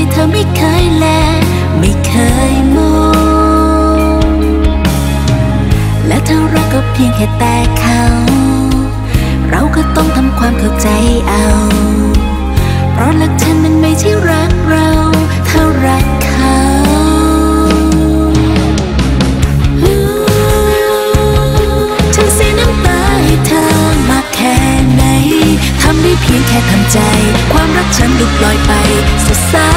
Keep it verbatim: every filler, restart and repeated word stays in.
เธอไม่เคยแลไม่เคยมองและถ้ารักก็เพียงแค่แต่เขาเราก็ต้องทำความเข้าใจเอาเพราะรักฉันมันไม่ใช่รักเราถ้ารักเขาฉันเสียน้ำตาให้เธอมากแค่ไหนทำได้เพียงแค่ทำใจความรักฉันหลุดลอยไปสุดสา